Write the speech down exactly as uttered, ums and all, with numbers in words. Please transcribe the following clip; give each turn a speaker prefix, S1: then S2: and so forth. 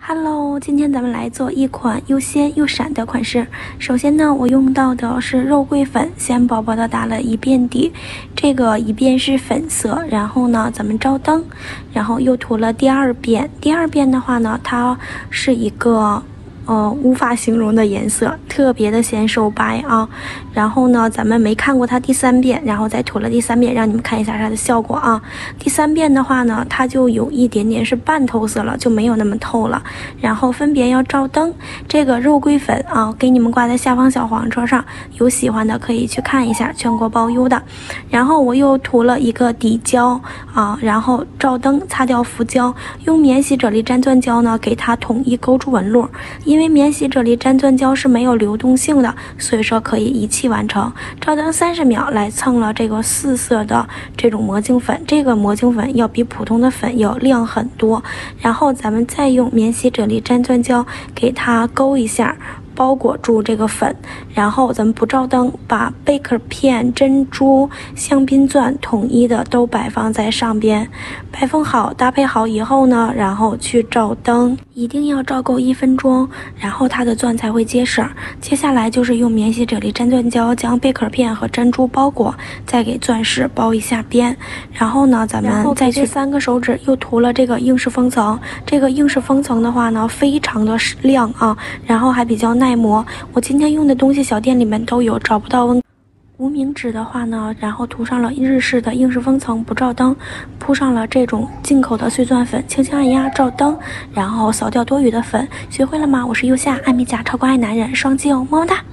S1: Hello，今天咱们来做一款又鲜又闪的款式。首先呢，我用到的是肉桂粉，先薄薄的打了一遍底，这个一遍是粉色，然后呢，咱们照灯，然后又涂了第二遍。第二遍的话呢，它是一个呃，无法形容的颜色，特别的显手白啊。然后呢，咱们没看过它第三遍，然后再涂了第三遍，让你们看一下它的效果啊。第三遍的话呢，它就有一点点是半透色了，就没有那么透了。然后分别要照灯，这个肉桂粉啊，给你们挂在下方小黄车上，有喜欢的可以去看一下，全国包邮的。然后我又涂了一个底胶啊，然后照灯擦掉浮胶，用免洗啫喱粘钻胶呢，给它统一勾出纹路。因为免洗啫喱粘钻胶是没有流动性的，所以说可以一气完成。照灯三十秒来蹭了这个四色的这种魔镜粉，这个魔镜粉要比普通的粉要亮很多。然后咱们再用免洗啫喱粘钻胶给它勾一下，包裹住这个粉，然后咱们不照灯，把贝壳片、珍珠、香槟钻统一的都摆放在上边，摆放好搭配好以后呢，然后去照灯，一定要照够一分钟，然后它的钻才会结实。接下来就是用免洗啫喱粘钻胶将贝壳片和珍珠包裹，再给钻石包一下边，然后呢，咱们再去三个手指又涂了这个硬式封层，这个硬式封层的话呢，非常的亮啊，然后还比较耐膜。我今天用的东西小店里面都有，找不到温无名指的话呢，然后涂上了日式的硬式封层，不照灯，铺上了这种进口的碎钻粉，轻轻按压照灯，然后扫掉多余的粉。学会了吗？我是右下爱美甲超乖爱男人双击哦，么么哒。